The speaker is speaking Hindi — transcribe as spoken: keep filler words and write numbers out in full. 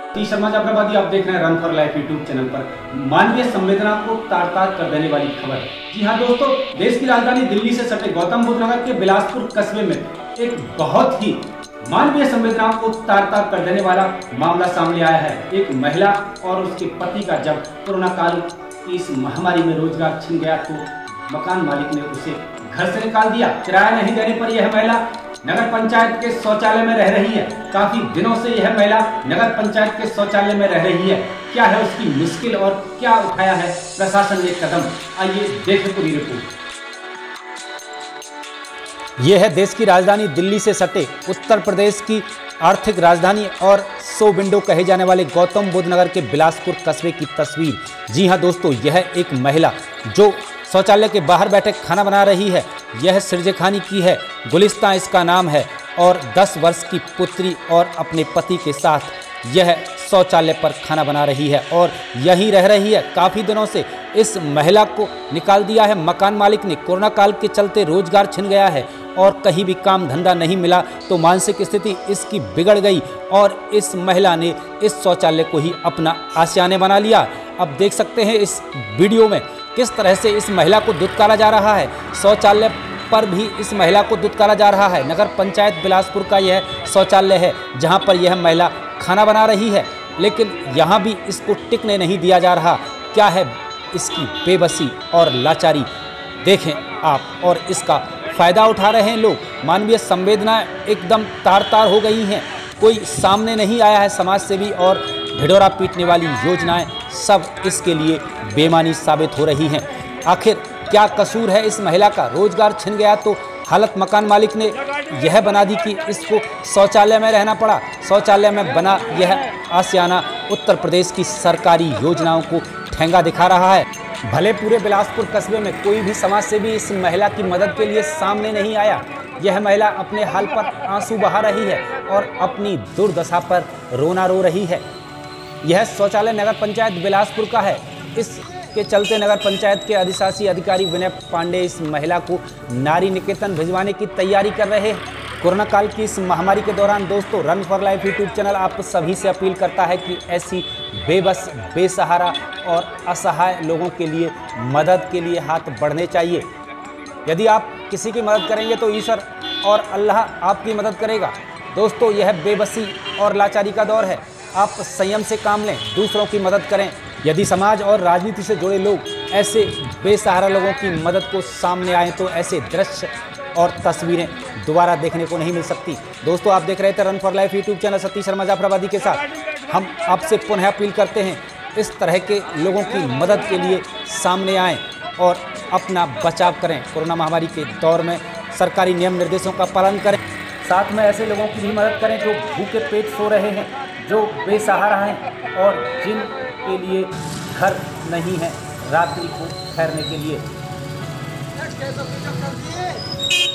टी शर्मा जाफराबादी, आप देख रहे हैं Run for Life YouTube channel पर। मानवीय संवेदना को तार तार कर देने वाली खबर। जी हाँ दोस्तों, देश की राजधानी दिल्ली से सटे गौतम बुद्ध नगर के बिलासपुर कस्बे में एक बहुत ही मानवीय संवेदना को तार तार कर देने वाला मामला सामने आया है। एक महिला और उसके पति का जब कोरोना काल की इस महामारी में रोजगार छिन गया तो मकान मालिक ने उसे घर से निकाल दिया। किराया नहीं देने पर यह महिला नगर पंचायत के शौचालय में रह रही है। काफी दिनों से यह महिला नगर पंचायत के शौचालय में रह रही है। क्या है उसकी मुश्किल और क्या उठाया है प्रशासन ने कदम, आइए देखें पूरी रिपोर्ट। यह है देश की राजधानी दिल्ली से सटे उत्तर प्रदेश की आर्थिक राजधानी और सौ विंडो कहे जाने वाले गौतम बुद्ध नगर के बिलासपुर कस्बे की तस्वीर। जी हां दोस्तों, यह एक महिला जो शौचालय के बाहर बैठे खाना बना रही है। यह सिरजेखानी की है, गुलिस्तां इसका नाम है और दस वर्ष की पुत्री और अपने पति के साथ यह शौचालय पर खाना बना रही है और यहीं रह रही है। काफ़ी दिनों से इस महिला को निकाल दिया है मकान मालिक ने। कोरोना काल के चलते रोजगार छिन गया है और कहीं भी काम धंधा नहीं मिला तो मानसिक स्थिति इसकी बिगड़ गई और इस महिला ने इस शौचालय को ही अपना आशियाने बना लिया। अब देख सकते हैं इस वीडियो में किस तरह से इस महिला को दुत्कारा जा रहा है। शौचालय पर भी इस महिला को दुत्कारा जा रहा है। नगर पंचायत बिलासपुर का यह शौचालय है जहां पर यह महिला खाना बना रही है, लेकिन यहां भी इसको टिकने नहीं दिया जा रहा। क्या है इसकी बेबसी और लाचारी, देखें आप। और इसका फ़ायदा उठा रहे हैं लोग। मानवीय संवेदना एकदम तार तार हो गई हैं। कोई सामने नहीं आया है समाज सेवी और ढिढोरा पीटने वाली योजनाएं सब इसके लिए बेमानी साबित हो रही हैं। आखिर क्या कसूर है इस महिला का? रोजगार छिन गया तो हालत मकान मालिक ने यह बना दी कि इसको शौचालय में रहना पड़ा। शौचालय में बना यह आशियाना उत्तर प्रदेश की सरकारी योजनाओं को ठेंगा दिखा रहा है। भले पूरे बिलासपुर कस्बे में कोई भी समाज सेवी इस महिला की मदद के लिए सामने नहीं आया। यह महिला अपने हाल पर आंसू बहा रही है और अपनी दुर्दशा पर रोना रो रही है। यह शौचालय नगर पंचायत बिलासपुर का है। इसके चलते नगर पंचायत के अधिशासी अधिकारी विनय पांडे इस महिला को नारी निकेतन भिजवाने की तैयारी कर रहे हैं। कोरोना काल की इस महामारी के दौरान दोस्तों, Run for Life YouTube channel आप सभी से अपील करता है कि ऐसी बेबस, बेसहारा और असहाय लोगों के लिए मदद के लिए हाथ बढ़ने चाहिए। यदि आप किसी की मदद करेंगे तो ईश्वर और अल्लाह आपकी मदद करेगा। दोस्तों, यह बेबसी और लाचारी का दौर है। आप संयम से काम लें, दूसरों की मदद करें। यदि समाज और राजनीति से जुड़े लोग ऐसे बेसहारा लोगों की मदद को सामने आए तो ऐसे दृश्य और तस्वीरें दोबारा देखने को नहीं मिल सकती। दोस्तों, आप देख रहे थे Run for Life YouTube channel T Sharma Jafarabadi के साथ। हम आपसे पुनः अपील करते हैं, इस तरह के लोगों की मदद के लिए सामने आएँ और अपना बचाव करें। कोरोना महामारी के दौर में सरकारी नियम निर्देशों का पालन करें। साथ में ऐसे लोगों की भी मदद करें जो भूखे पेट सो रहे हैं, जो बेसहारा हैं और जिन के लिए घर नहीं है रात्रि को ठहरने के लिए।